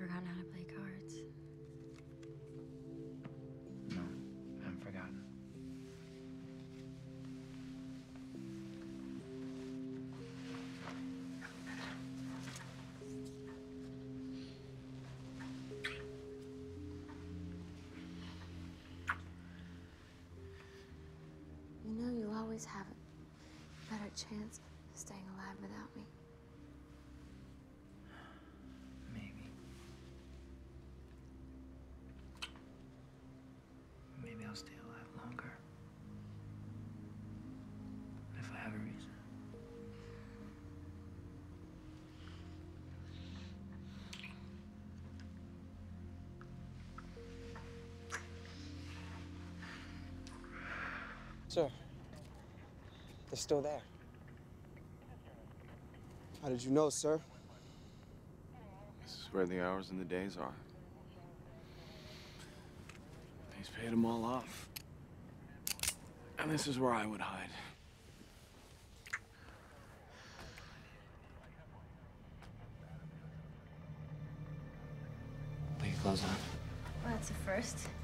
forgotten how to play cards. No, I haven't forgotten. You know you always have a better chance of staying alive without me. Maybe. Maybe I'll stay alive longer. If I have a reason. Sir, they're still there. How did you know, sir? This is where the hours and the days are. He's paid them all off. And this is where I would hide. Put your clothes on. Well, that's a first.